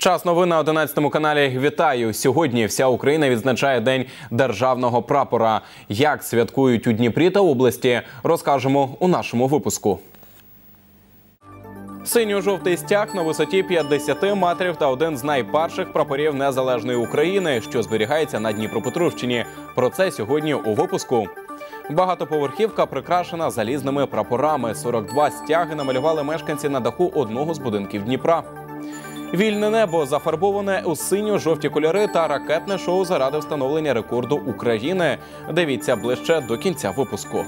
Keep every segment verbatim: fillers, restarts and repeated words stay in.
Час новин на одинадцятому каналі. Вітаю! Сьогодні вся Україна відзначає День державного прапора. Як святкують у Дніпрі та області, розкажемо у нашому випуску. Синьо-жовтий стяг на висоті п'ятдесят метрів та один з найперших прапорів незалежної України, що зберігається на Дніпропетровщині. Про це сьогодні у випуску. Багатоповерхівка прикрашена залізними прапорами. сорок два стяги намалювали мешканці на даху одного з будинків Дніпра. Вільне небо зафарбоване у синьо-жовті кольори та ракетне шоу заради встановлення рекорду України. Дивіться ближче до кінця випуску.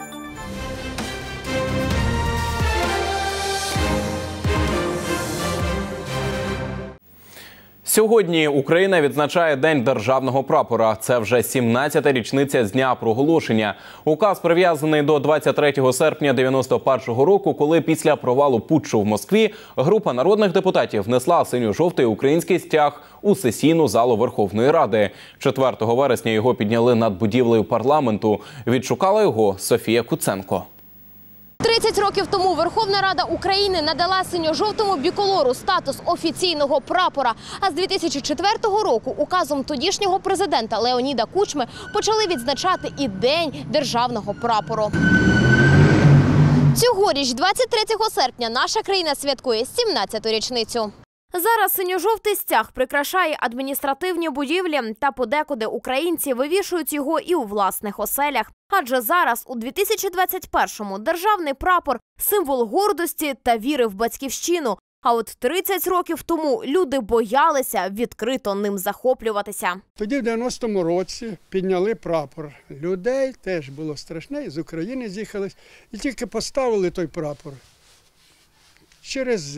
Сьогодні Україна відзначає День державного прапора. Це вже сімнадцята річниця з дня проголошення. Указ прив'язаний до двадцять третього серпня дев'яносто першого року, коли після провалу путчу в Москві група народних депутатів внесла синьо-жовтий український стяг у сесійну залу Верховної Ради. четвертого вересня його підняли над будівлею парламенту. Відшукала його Софія Куценко. тридцять років тому Верховна Рада України надала синьо-жовтому біколору статус офіційного прапора. А з дві тисячі четвертого року указом тодішнього президента Леоніда Кучми почали відзначати і День державного прапору. Цьогоріч, двадцять третього серпня, наша країна святкує сімнадцяту річницю. Зараз синьо-жовтий стяг прикрашає адміністративні будівлі, та подекуди українці вивішують його і у власних оселях. Адже зараз, у дві тисячі двадцять першому, державний прапор – символ гордості та віри в батьківщину. А от тридцять років тому люди боялися відкрито ним захоплюватися. Тоді в дев'яностому році підняли прапор. Людей теж було страшне, з України з'їхались і тільки поставили той прапор. Через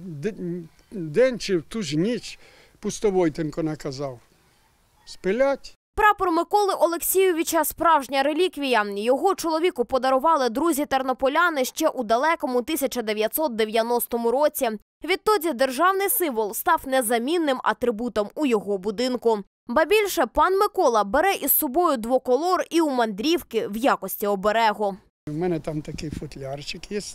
день чи в ту ж ніч Пустовойтенко наказав спилять. Прапор Миколи Олексійовича – справжня реліквія. Його чоловіку подарували друзі-тернополяни ще у далекому тисяча дев'ятсот дев'яностому році. Відтоді державний символ став незамінним атрибутом у його будинку. Ба більше, пан Микола бере із собою двоколор і у мандрівки в якості оберегу. У мене там такий футлярчик є,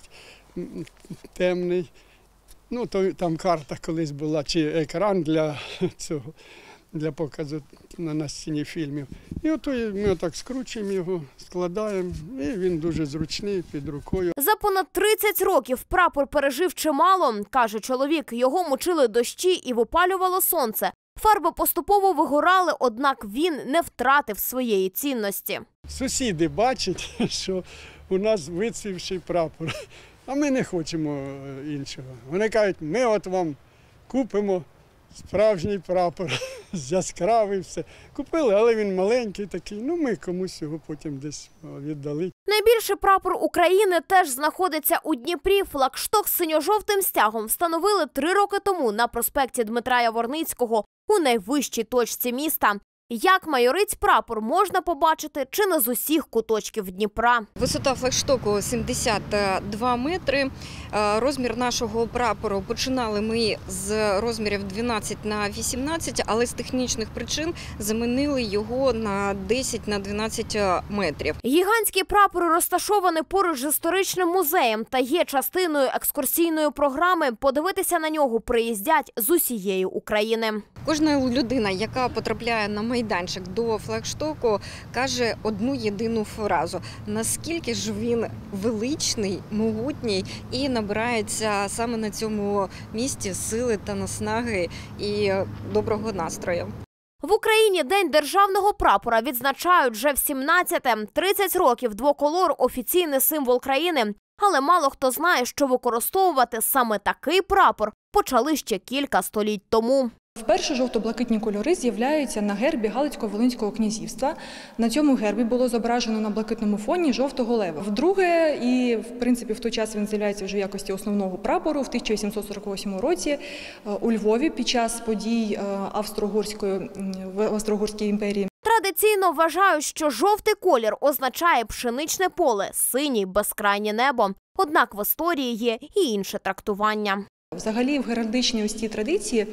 темний. Ну, то, там карта колись була, чи екран для цього, для показу на, на стіні фільмів. І от ми отак скручуємо його, складаємо, і він дуже зручний, під рукою. За понад тридцять років прапор пережив чимало, каже чоловік. Його мучили дощі і випалювало сонце. Фарби поступово вигорали, однак він не втратив своєї цінності. Сусіди бачать, що у нас вицвівший прапор. А ми не хочемо іншого. Вони кажуть, ми от вам купимо справжній прапор, яскравий все. Купили, але він маленький такий, ну ми комусь його потім десь віддали. Найбільший прапор України теж знаходиться у Дніпрі. Флагшток з синьо-жовтим стягом встановили три роки тому на проспекті Дмитра Яворницького у найвищій точці міста. Як майорить прапор, можна побачити чи не з усіх куточків Дніпра. Висота флагштоку сімдесят два метри. Розмір нашого прапору починали ми з розмірів дванадцять на вісімнадцять, але з технічних причин замінили його на десять на дванадцять метрів. Гігантський прапор розташований поруч з історичним музеєм та є частиною екскурсійної програми. Подивитися на нього приїздять з усієї України. Кожна людина, яка потрапляє на майданчик до флагштоку, каже одну єдину фразу. Наскільки ж він величний, могутній і набирається саме на цьому місці сили та наснаги і доброго настрою. В Україні День державного прапора відзначають вже в сімнадцяте. тридцять років двоколор – офіційний символ країни. Але мало хто знає, що використовувати саме такий прапор почали ще кілька століть тому. Вперше жовто-блакитні кольори з'являються на гербі Галицько-Волинського князівства. На цьому гербі було зображено на блакитному фоні жовтого лева. Вдруге, і в принципі в той час він з'являється вже в якості основного прапору, в тисяча вісімсот сорок восьмому році у Львові під час подій Австро-Угорської в Австро-Угорській імперії. Традиційно вважають, що жовтий колір означає пшеничне поле, синій – безкрайнє небо. Однак в історії є і інше трактування. Взагалі в геральдичній ось цій традиції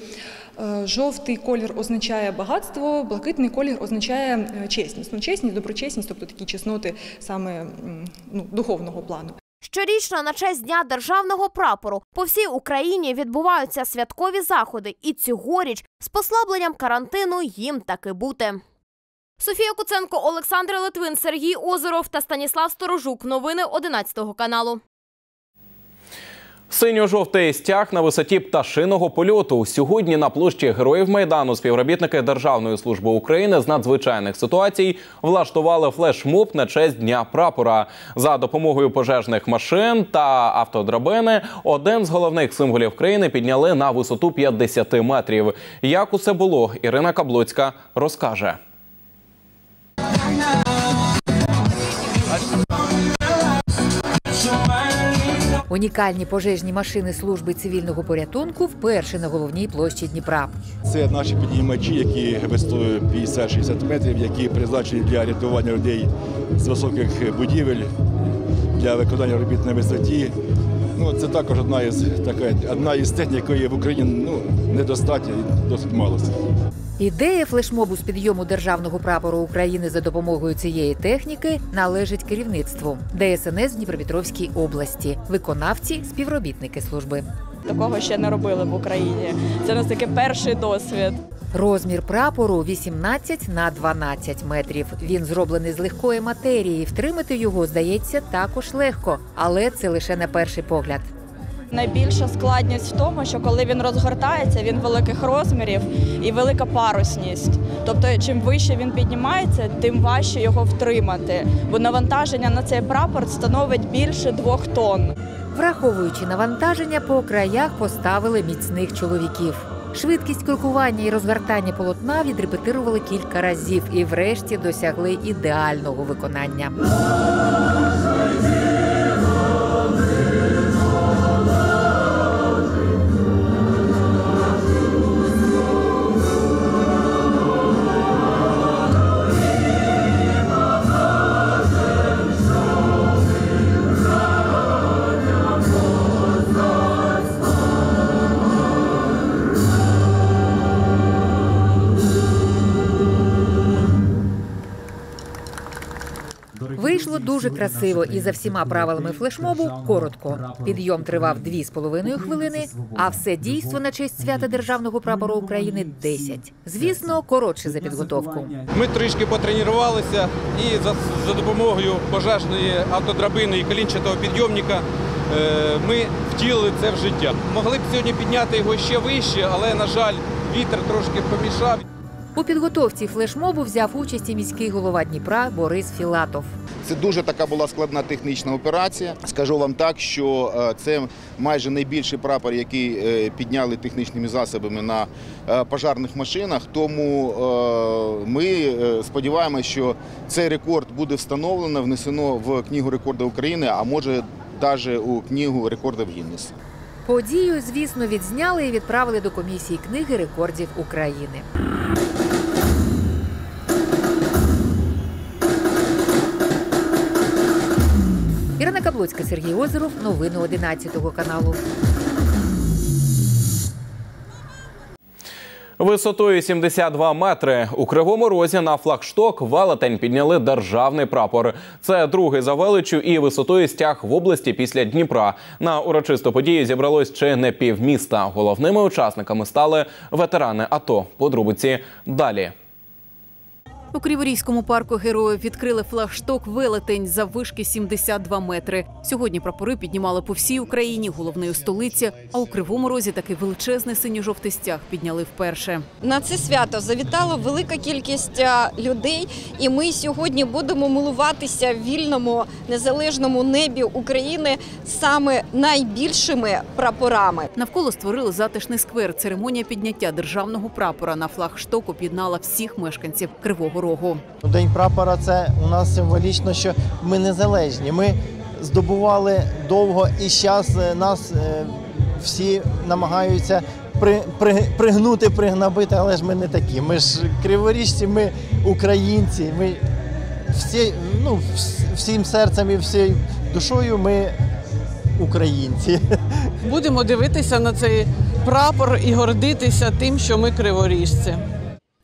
жовтий колір означає багатство, блакитний колір означає чесність. Ну, чесність, доброчесність, тобто такі чесноти саме ну, духовного плану. Щорічно на честь Дня державного прапору по всій Україні відбуваються святкові заходи, і цьогоріч з послабленням карантину їм таки бути. Софія Куценко, Олександр Литвин, Сергій Озеров та Станіслав Сторожук. Новини одинадцятого каналу. Синьо-жовтий стяг на висоті пташиного польоту. Сьогодні на площі Героїв Майдану співробітники Державної служби України з надзвичайних ситуацій влаштували флешмоб на честь Дня прапора. За допомогою пожежних машин та автодрабини один з головних символів країни підняли на висоту п'ятдесят метрів. Як усе було, Ірина Каблоцька розкаже. Унікальні пожежні машини служби цивільного порятунку вперше на головній площі Дніпра. Це наші підіймачі, які висотою п'ятдесят шістдесят метрів, які призначені для рятування людей з високих будівель, для виконання робіт на висоті. Ну, це також одна із, така, одна із технік, якої в Україні ну, недостатньо і досить мало. Ідея флешмобу з підйому державного прапору України за допомогою цієї техніки належить керівництву Де Ес Ен Ес в Дніпропетровській області, виконавці – співробітники служби. Такого ще не робили в Україні. Це у нас такий перший досвід. Розмір прапору – вісімнадцять на дванадцять метрів. Він зроблений з легкої матерії. Втримати його, здається, також легко. Але це лише на перший погляд. Найбільша складність в тому, що коли він розгортається, він великих розмірів і велика парусність. Тобто, чим вище він піднімається, тим важче його втримати. Бо навантаження на цей прапор становить більше двох тонн. Враховуючи навантаження, по краях поставили міцних чоловіків. Швидкість крокування і розгортання полотна відрепетирували кілька разів і врешті досягли ідеального виконання. Вийшло дуже красиво і за всіма правилами флешмобу коротко. Підйом тривав дві з половиною хвилини, а все дійство на честь свята Державного прапору України – десять. Звісно, коротше за підготовку. Ми трішки потренувалися і за, за допомогою пожежної автодрабини і колінчатого підйомника е, ми втілили це в життя. Могли б сьогодні підняти його ще вище, але, на жаль, вітер трошки помішав. У підготовці флешмобу взяв участь і міський голова Дніпра Борис Філатов. Це дуже така була складна технічна операція. Скажу вам так, що це майже найбільший прапор, який підняли технічними засобами на пожежних машинах. Тому ми сподіваємося, що цей рекорд буде встановлено, внесено в Книгу рекордів України, а може навіть у Книгу рекордів Гіннеса. Подію, звісно, відзняли і відправили до комісії Книги рекордів України. Ірина Каблоцька, Сергій Озеров. Новини одинадцятого каналу. Висотою сімдесят два метри у Кривому Розі на флагшток велетень підняли державний прапор. Це другий за величчю і висотою стяг в області після Дніпра. На урочисту подію зібралось чи не півміста. Головними учасниками стали ветерани АТО. Подробиці далі. У Криворізькому парку героїв відкрили флагшток «Велетень» заввишки сімдесят два метри. Сьогодні прапори піднімали по всій Україні, головної столиці, а у Кривому Розі такий величезний синьо-жовтий стяг підняли вперше. На це свято завітала велика кількість людей, і ми сьогодні будемо милуватися в вільному, незалежному небі України саме найбільшими прапорами. Навколо створили затишний сквер. Церемонія підняття державного прапора на флагшток об'єднала всіх мешканців Кривого Рогу. День прапора – це у нас символічно, що ми незалежні. Ми здобували довго і зараз нас всі намагаються при, при, пригнути, пригнобити, але ж ми не такі. Ми ж криворіжці, ми українці, ми всі, ну, всім серцем і всією душою ми українці. Будемо дивитися на цей прапор і гордитися тим, що ми криворіжці.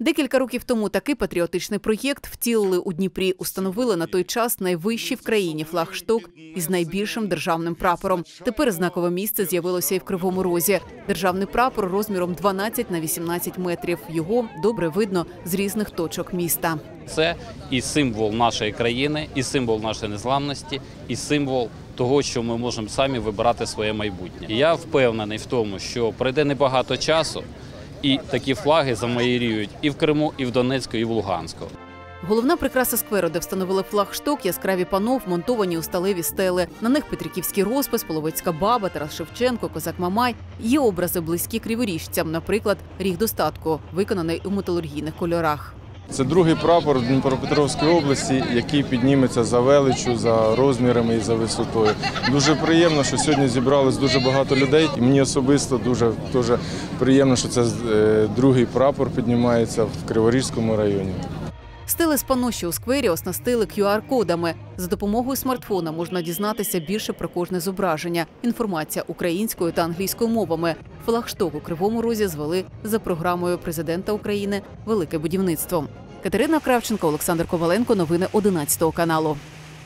Декілька років тому такий патріотичний проєкт втілили у Дніпрі. Установили на той час найвищий в країні флагшток із найбільшим державним прапором. Тепер знакове місце з'явилося і в Кривому Розі. Державний прапор розміром дванадцять на вісімнадцять метрів. Його добре видно з різних точок міста. Це і символ нашої країни, і символ нашої незламності, і символ того, що ми можемо самі вибирати своє майбутнє. І я впевнений в тому, що пройде небагато часу, і такі флаги замайоріють і в Криму, і в Донецьку, і в Луганську. Головна прикраса скверу, де встановили флагшток, яскраві пано, вмонтовані у сталеві стели. На них петриківський розпис, Половецька баба, Тарас Шевченко, Козак Мамай. Є образи близькі криворіжцям, наприклад, ріг достатку, виконаний у металургійних кольорах. Це другий прапор Дніпропетровської області, який підніметься за величчю, за розмірами і за висотою. Дуже приємно, що сьогодні зібралось дуже багато людей. І мені особисто дуже, дуже приємно, що це другий прапор піднімається в Криворізькому районі. Стели з пано, що у сквері, оснастили кю ар-кодами. За допомогою смартфона можна дізнатися більше про кожне зображення. Інформація українською та англійською мовами. Флагшток у Кривому Розі звели за програмою президента України «Велике будівництво». Катерина Кравченко, Олександр Коваленко. Новини одинадцятого каналу.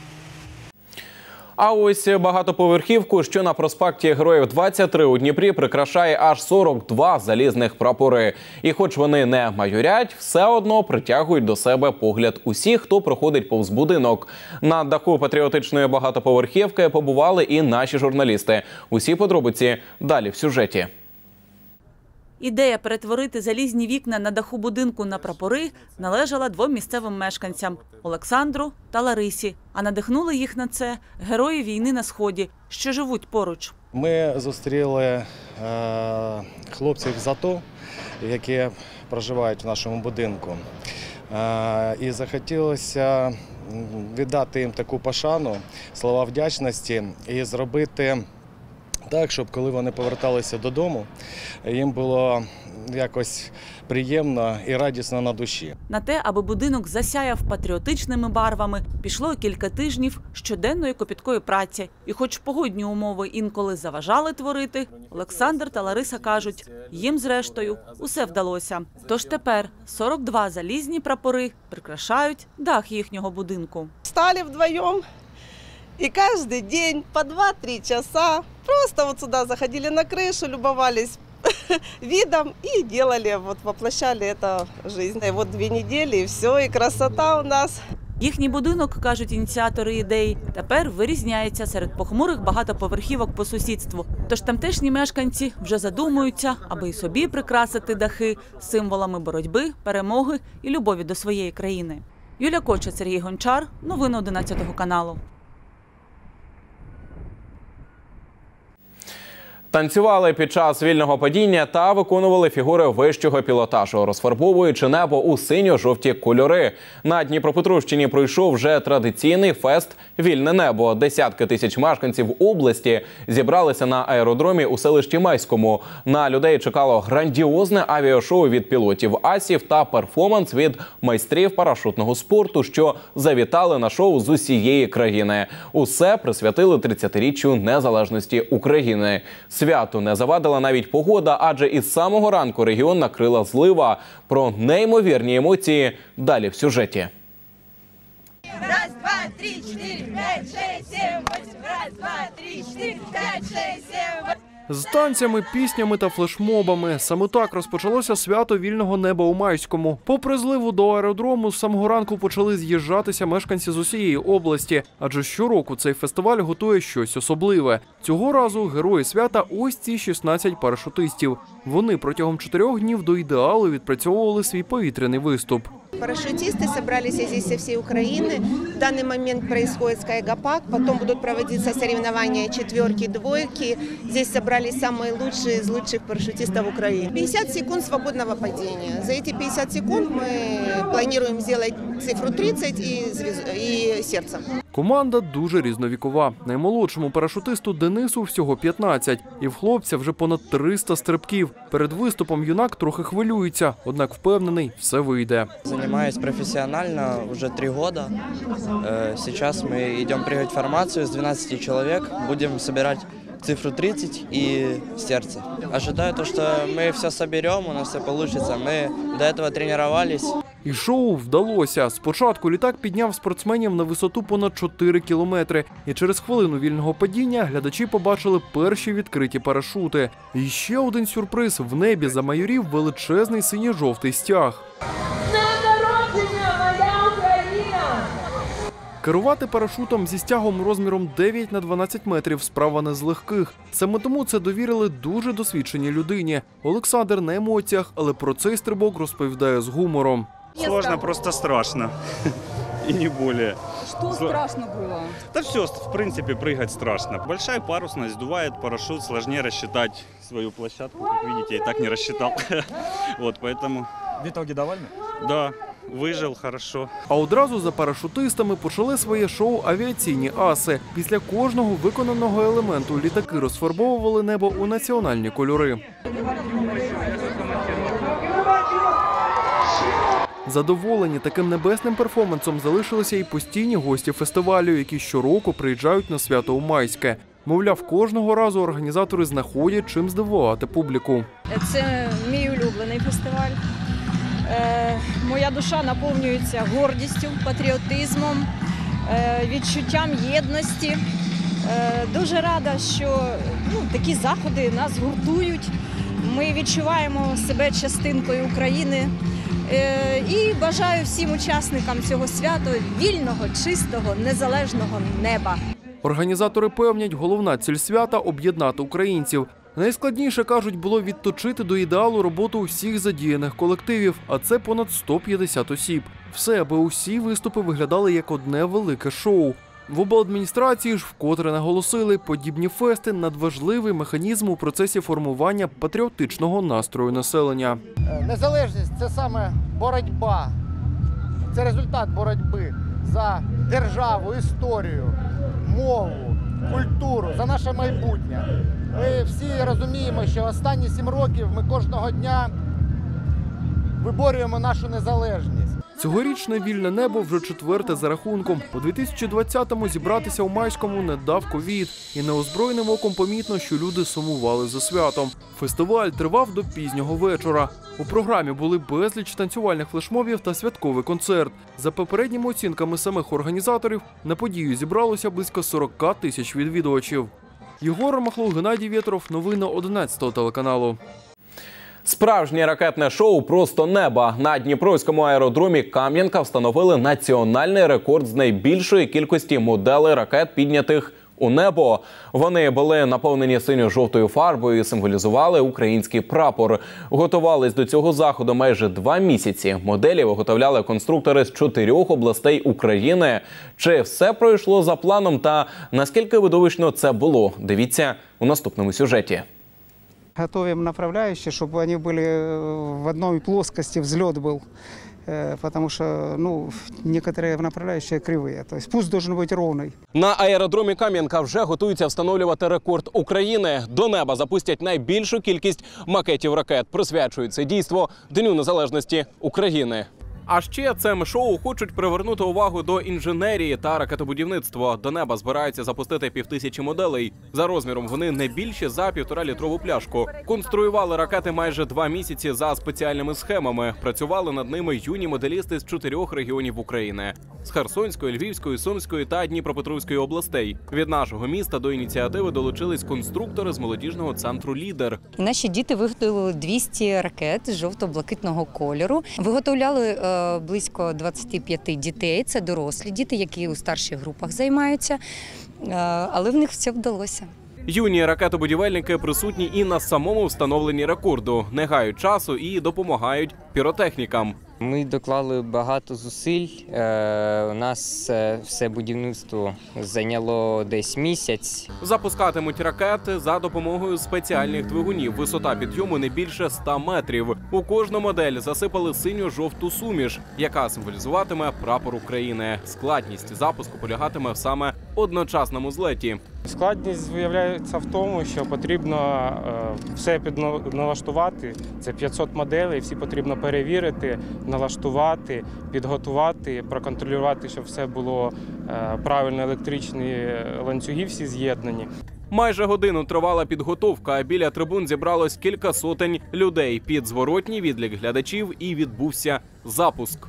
А ось багатоповерхівку, що на проспекті Героїв двадцять три у Дніпрі, прикрашає аж сорок два залізних прапори. І хоч вони не майорять, все одно притягують до себе погляд усіх, хто проходить повз будинок. На даху патріотичної багатоповерхівки побували і наші журналісти. Усі подробиці далі в сюжеті. Ідея перетворити залізні вікна на даху будинку на прапори належала двом місцевим мешканцям – Олександру та Ларисі. А надихнули їх на це герої війни на Сході, що живуть поруч. Ми зустріли е, хлопців з АТО, які проживають в нашому будинку. Е, і захотілося віддати їм таку пошану, слова вдячності і зробити так, щоб коли вони поверталися додому, їм було якось приємно і радісно на душі. На те, аби будинок засяяв патріотичними барвами, пішло кілька тижнів щоденної копіткої праці. І хоч погодні умови інколи заважали творити, Олександр та Лариса кажуть, їм зрештою усе вдалося. Тож тепер сорок два залізні прапори прикрашають дах їхнього будинку. Стали вдвоєм. И каждый день по два-три часа просто вот сюда заходили на крышу, любовались видом и делали, вот воплощали это в жизнь. И вот две недели, и все, и красота у нас. Їхній будинок, кажуть ініціатори ідеї, тепер вирізняється серед похмурих багатоповерхівок по сусідству. Тож тамтешні мешканці вже задумуються, аби і собі прикрасити дахи символами боротьби, перемоги і любові до своєї країни. Юлія Коча, Сергій Гончар. Новини одинадцятого каналу. Танцювали під час вільного падіння та виконували фігури вищого пілотажу, розфарбовуючи небо у синьо-жовті кольори. На Дніпропетровщині пройшов вже традиційний фест «Вільне небо». Десятки тисяч мешканців області зібралися на аеродромі у селищі Майському. На людей чекало грандіозне авіашоу від пілотів асів та перформанс від майстрів парашутного спорту, що завітали на шоу з усієї країни. Усе присвятили тридцятиріччю незалежності України. Святу не завадила навіть погода, адже із самого ранку регіон накрила злива. Про неймовірні емоції далі в сюжеті. Раз, два, три, чотири, п'ять, шість, сім, вісім. Раз, два, три, чотири, п'ять, шість, сім, вісім. З танцями, піснями та флешмобами. Саме так розпочалося свято вільного неба у Майському. Попри зливу до аеродрому, з самого ранку почали з'їжджатися мешканці з усієї області. Адже щороку цей фестиваль готує щось особливе. Цього разу герої свята – ось ці шістнадцять парашутистів. Вони протягом чотирьох днів до ідеалу відпрацьовували свій повітряний виступ. Парашютисты собрались здесь со всей Украины. В данный момент происходит скайгопак, потом будут проводиться соревнования четверки, двойки. Здесь собрались самые лучшие из лучших парашютистов Украины. пятьдесят секунд свободного падения. За эти пятьдесят секунд мы планируем сделать цифру тридцать и, и сердце. Команда дуже різновікова. Наймолодшому парашутисту Денису всього п'ятнадцять. І в хлопця вже понад триста стрибків. Перед виступом юнак трохи хвилюється, однак впевнений, все вийде. Занимаюсь профессионально уже три года. Сейчас мы идем прыгать формацию с двенадцати человек. Будем собирать цифру тридцать и сердце. Ожидаю то, что мы все соберем, у нас все получится. Мы до этого тренировались. І шоу вдалося. Спочатку літак підняв спортсменів на висоту понад чотири кілометри. І через хвилину вільного падіння глядачі побачили перші відкриті парашути. І ще один сюрприз. В небі замайорів величезний синьо-жовтий стяг. Керувати парашутом зі стягом розміром дев'ять на дванадцять метрів – справа не з легких. Саме тому це довірили дуже досвідченій людині. Олександр на емоціях, але про цей стрибок розповідає з гумором. Сложно, просто страшно. И не более. Что страшно было? Да все, в принципе, прыгать страшно. Большая парусность, сдувает парашют, сложнее рассчитать свою площадку. Как видите, я и так не рассчитал. Вот, поэтому... В итоге довольны? Да, вижив хорошо. А одразу за парашутистами почали своє шоу авіаційні аси. Після кожного виконаного елементу літаки розфарбовували небо у національні кольори. Задоволені таким небесним перформансом залишилися і постійні гості фестивалю, які щороку приїжджають на свято у Майське. Мовляв, кожного разу організатори знаходять чим здивувати публіку. Це мій улюблений фестиваль. Е, моя душа наповнюється гордістю, патріотизмом, е, відчуттям єдності. Е, дуже рада, що ну, такі заходи нас гуртують. Ми відчуваємо себе частинкою України. Е, і бажаю всім учасникам цього свята вільного, чистого, незалежного неба. Організатори певнять, головна ціль свята – об'єднати українців. Найскладніше, кажуть, було відточити до ідеалу роботу усіх задіяних колективів, а це понад сто п'ятдесят осіб. Все, аби усі виступи виглядали як одне велике шоу. В обладміністрації ж вкотре наголосили, подібні фести – надважливий механізм у процесі формування патріотичного настрою населення. Незалежність – це саме боротьба, це результат боротьби за державу, історію, мову, культуру, за наше майбутнє. Ми всі розуміємо, що останні сім років ми кожного дня виборюємо нашу незалежність. Цьогорічне вільне небо вже четверте за рахунком. У дві тисячі двадцятому зібратися у Майському не дав ковід. І неозброєним оком помітно, що люди сумували за святом. Фестиваль тривав до пізнього вечора. У програмі були безліч танцювальних флешмобів та святковий концерт. За попередніми оцінками самих організаторів, на подію зібралося близько сорок тисяч відвідувачів. Єгор Махлов, Геннадій Вєтров. Новини одинадцятого телеканалу. Справжнє ракетне шоу «Просто неба». На Дніпровському аеродромі Кам'янка встановили національний рекорд з найбільшої кількості моделей ракет, піднятих у небо. Вони були наповнені синьо-жовтою фарбою і символізували український прапор. Готувались до цього заходу майже два місяці. Моделі виготовляли конструктори з чотирьох областей України. Чи все пройшло за планом та наскільки видовищно це було? Дивіться у наступному сюжеті. Готовим направляющие, чтобы они были в одной плоскости, взлет был, потому что ну, некоторые направляющие кривые. То есть пусть должен быть ровный. На аеродромі Кам'янка вже готуються встановлювати рекорд України. До неба запустять найбільшу кількість макетів ракет. Присвячують це дійство Дню Незалежності України. А ще цим шоу хочуть привернути увагу до інженерії та ракетобудівництва. До неба збираються запустити півтисячі моделей. За розміром вони не більші за півторалітрову пляшку. Конструювали ракети майже два місяці за спеціальними схемами. Працювали над ними юні моделісти з чотирьох регіонів України – з Херсонської, Львівської, Сумської та Дніпропетровської областей. Від нашого міста до ініціативи долучились конструктори з молодіжного центру «Лідер». Наші діти виготовили двісті ракет з жовто-блакитного кольору. Виготовляли близько двадцять п'ять дітей, це дорослі діти, які у старших групах займаються, але в них все вдалося. Юні ракетобудівельники присутні і на самому встановленні рекорду, не гають часу і допомагають піротехнікам. Ми доклали багато зусиль, у нас все будівництво зайняло десь місяць. Запускатимуть ракети за допомогою спеціальних двигунів. Висота підйому не більше ста метрів. У кожну модель засипали синьо-жовту суміш, яка символізуватиме прапор України. Складність запуску полягатиме в саме одночасному злеті. Складність виявляється в тому, що потрібно все підналаштувати. Це п'ятсот моделей, всі потрібно перевірити, налаштувати, підготувати, проконтролювати, щоб все було правильно, електричні ланцюги всі з'єднані. Майже годину тривала підготовка, а біля трибун зібралось кілька сотень людей. Під зворотній відлік глядачів і відбувся запуск.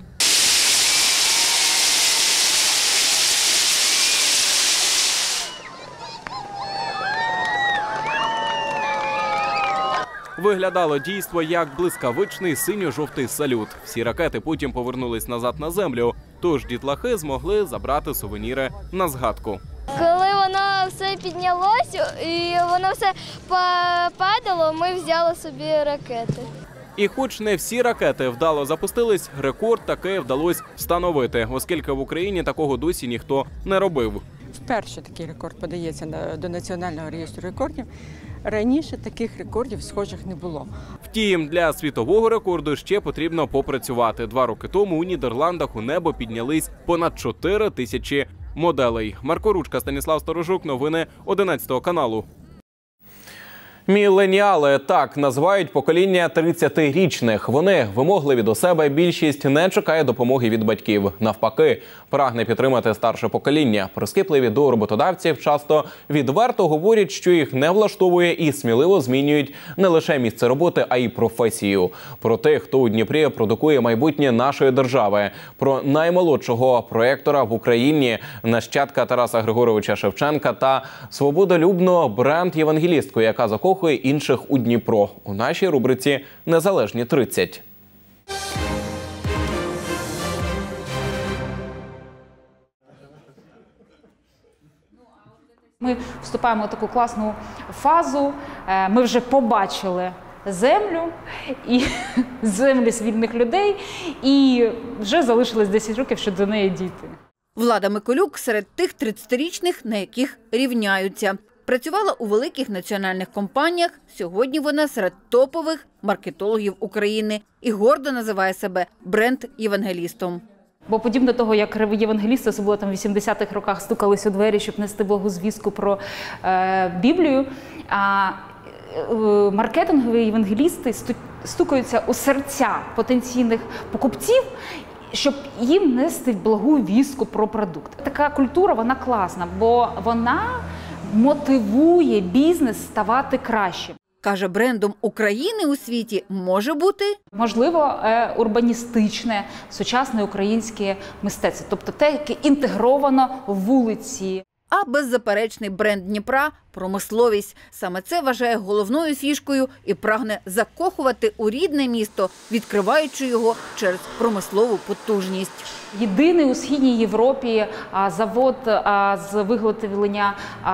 Виглядало дійство як блискавичний синьо-жовтий салют. Всі ракети потім повернулись назад на землю, тож дітлахи змогли забрати сувеніри на згадку. Коли воно все піднялося і воно все падало, ми взяли собі ракети. І хоч не всі ракети вдало запустились, рекорд таки вдалося встановити, оскільки в Україні такого досі ніхто не робив. Вперше такий рекорд подається до Національного реєстру рекордів. Раніше таких рекордів схожих не було. Втім, для світового рекорду ще потрібно попрацювати. Два роки тому у Нідерландах у небо піднялись понад чотири тисячі моделей. Марко Ручка, Станіслав Сторожук, новини одинадцятого каналу. Міленіали – так називають покоління тридцятирічних. Вони вимогливі до себе, більшість не чекає допомоги від батьків. Навпаки, прагне підтримати старше покоління. Прискіпливі до роботодавців часто відверто говорять, що їх не влаштовує і сміливо змінюють не лише місце роботи, а й професію. Про тих, хто у Дніпрі продукує майбутнє нашої держави. Про наймолодшого проєктора в Україні, нащадка Тараса Григоровича Шевченка та свободолюбну бренд-євангелістку, яка закохує інших у Дніпро. У нашій рубриці «Незалежні тридцять». Ми вступаємо в таку класну фазу. Ми вже побачили землю, і землю вільних людей, і вже залишилось десять років, щоб до неї дійти. Влада Миколюк серед тих тридцятирічних, на яких рівняються. Працювала у великих національних компаніях, сьогодні вона серед топових маркетологів України і гордо називає себе бренд-євангелістом. Бо подібно до того, як євангелісти, особливо там в вісімдесятих роках, стукались у двері, щоб нести благу звістку про е, Біблію, а е, маркетингові євангелісти стукаються у серця потенційних покупців, щоб їм нести благу вістку про продукт. Така культура, вона класна, бо вона мотивує бізнес ставати кращим. Каже, брендом України у світі може бути? Можливо, урбаністичне, сучасне українське мистецтво. Тобто те, яке інтегровано в вулиці. А беззаперечний бренд Дніпра – промисловість. Саме це вважає головною фішкою і прагне закохувати у рідне місто, відкриваючи його через промислову потужність. Єдиний у Східній Європі завод з виготовлення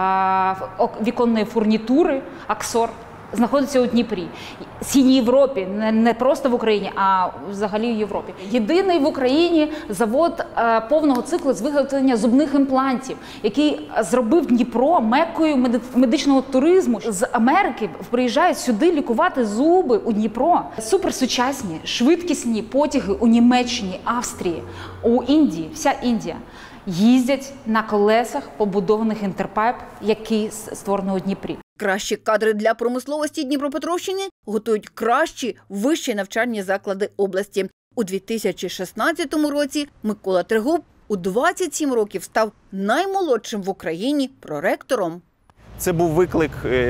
віконної фурнітури «Аксор» знаходиться у Дніпрі. В Східній Європі, не просто в Україні, а взагалі в Європі. Єдиний в Україні завод повного циклу з виготовлення зубних імплантів, який зробив Дніпро меккою медичного туризму. З Америки приїжджають сюди лікувати зуби у Дніпро. Суперсучасні, швидкісні потяги у Німеччині, Австрії, у Індії, вся Індія. Їздять на колесах, побудованих Інтерпайп, який створений у Дніпрі. Кращі кадри для промисловості Дніпропетровщини готують кращі вищі навчальні заклади області. У дві тисячі шістнадцятому році Микола Трегуб у двадцять сім років став наймолодшим в Україні проректором. Це був виклик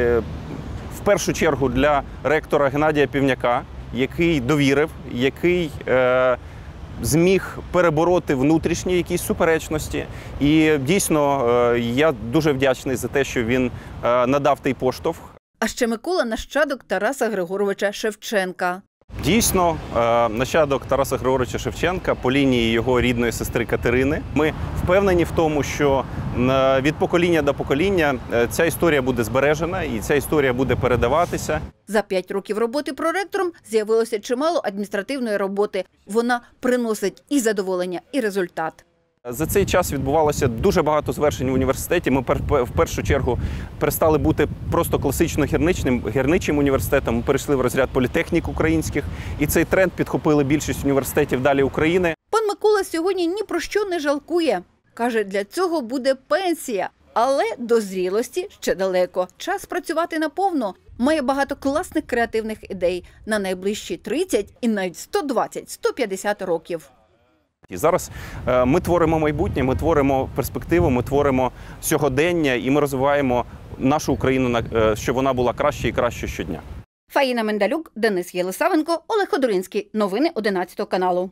в першу чергу для ректора Геннадія Півняка, який довірив, який зміг перебороти внутрішні якісь суперечності. І дійсно я дуже вдячний за те, що він надав той поштовх. А ще Микола – нащадок Тараса Григоровича Шевченка. Дійсно, нащадок Тараса Григоровича Шевченка по лінії його рідної сестри Катерини. Ми впевнені в тому, що від покоління до покоління ця історія буде збережена і ця історія буде передаватися. За п'ять років роботи проректором з'явилося чимало адміністративної роботи. Вона приносить і задоволення, і результат. За цей час відбувалося дуже багато звершень в університеті. Ми в першу чергу перестали бути просто класично гірничним, гірничим університетом. Ми перейшли в розряд політехнік українських. І цей тренд підхопили більшість університетів далі України. Пан Микола сьогодні ні про що не жалкує. Каже, для цього буде пенсія. Але до зрілості ще далеко. Час працювати наповно. Має багато класних креативних ідей на найближчі тридцять і навіть сто двадцять - сто п'ятдесят років. І зараз ми творимо майбутнє, ми творимо перспективу, ми творимо сьогодення і ми розвиваємо нашу Україну, е, щоб вона була краще і краще щодня. Фаїна Мендалюк, Денис Єлисавенко, Олег Ходоринський. Новини одинадцятого каналу.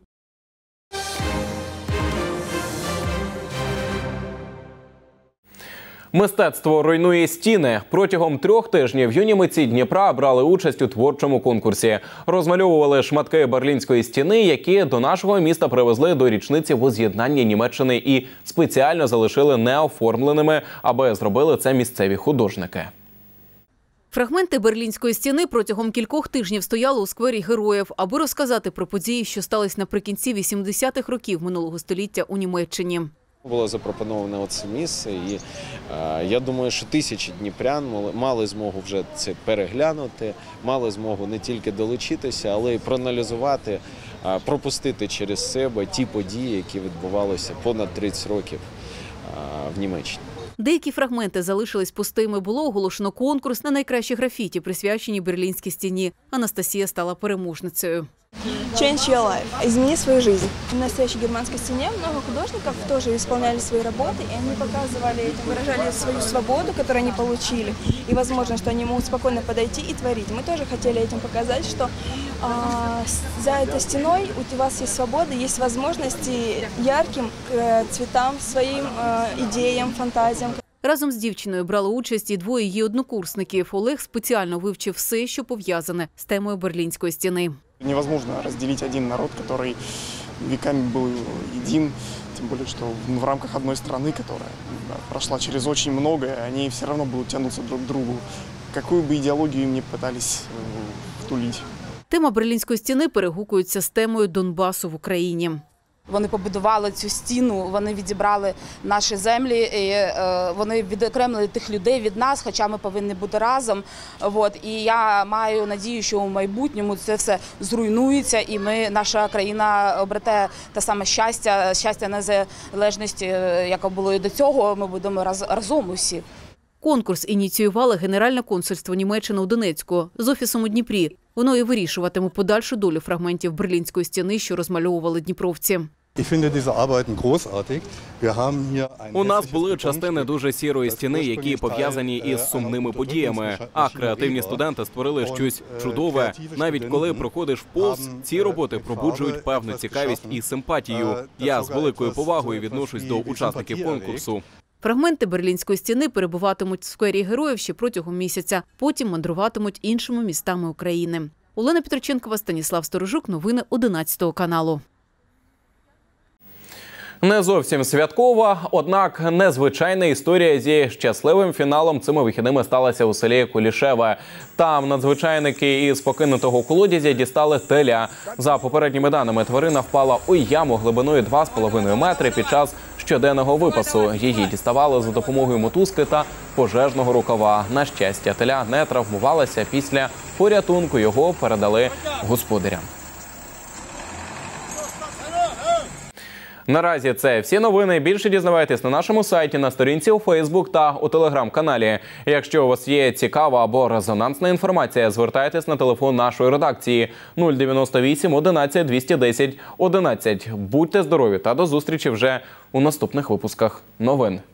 Мистецтво руйнує стіни. Протягом трьох тижнів юні митці Дніпра брали участь у творчому конкурсі. Розмальовували шматки Берлінської стіни, які до нашого міста привезли до річниці воз'єднання Німеччини і спеціально залишили неоформленими, аби зробили це місцеві художники. Фрагменти Берлінської стіни протягом кількох тижнів стояли у сквері Героїв, аби розказати про події, що стались наприкінці вісімдесятих років минулого століття у Німеччині. Було запропоноване оце місце, і е, я думаю, що тисячі дніпрян мали змогу вже це переглянути, мали змогу не тільки долучитися, але й проаналізувати, е, пропустити через себе ті події, які відбувалися понад тридцять років е, в Німеччині. Деякі фрагменти залишились пустими. Було оголошено конкурс на найкращі графіті, присвячені Берлінській стіні. Анастасія стала переможницею. Change your life. Измени свою жизнь. В настоящей германской стене много художников тоже исполняли свои работы, и они показывали этим, выражали свою свободу, которую они получили, и возможно, что они могут спокойно подойти и творить. Мы тоже хотели этим показать, что а, за этой стеной у вас есть свобода, есть возможности ярким э, цветам, своим э, идеям, фантазиям. Разом з дівчиною брали участь і двоє її однокурсників. Олег спеціально вивчив все, що пов'язане з темою Берлінської стіни. Невозможно разделить один народ, который веками был един, тем более, что в рамках одной страны, которая прошла через очень многое, они все равно будут тянуться друг к другу, какую бы идеологию им ни пытались втулить. Тема Берлінської стіни перегукується з темою Донбасу в Україні. Вони побудували цю стіну, вони відібрали наші землі, і вони відокремили тих людей від нас, хоча ми повинні бути разом. От. І я маю надію, що у майбутньому це все зруйнується, і ми, наша країна обрете те саме щастя, щастя незалежності, яке було і до цього, ми будемо раз, разом усі. Конкурс ініціювало Генеральне консульство Німеччини у Донецьку з офісом у Дніпрі. Воно і вирішуватиме подальшу долю фрагментів Берлінської стіни, що розмальовували дніпровці. У нас були частини дуже сірої стіни, які пов'язані із сумними подіями. А креативні студенти створили щось чудове. Навіть коли проходиш повз, ці роботи пробуджують певну цікавість і симпатію. Я з великою повагою відношусь до учасників конкурсу. Фрагменти Берлінської стіни перебуватимуть в сквері Героїв ще протягом місяця. Потім мандруватимуть іншими містами України. Олена Петроченкова, Станіслав Сторожук. Новини одинадцятого каналу. Не зовсім святкова, однак незвичайна історія зі щасливим фіналом цими вихідними сталася у селі Кулішеве. Там надзвичайники із покинутого колодязя дістали теля. За попередніми даними, тварина впала у яму глибиною два з половиною метри під час щоденного випасу. Її діставали за допомогою мотузки та пожежного рукава. На щастя, теля не травмувалася. Після порятунку його передали господарям. Наразі це всі новини. Більше дізнавайтесь на нашому сайті, на сторінці у Фейсбук та у Телеграм-каналі. Якщо у вас є цікава або резонансна інформація, звертайтесь на телефон нашої редакції нуль дев'яносто вісім одинадцять двісті десять одинадцять. Будьте здорові та до зустрічі вже у наступних випусках новин.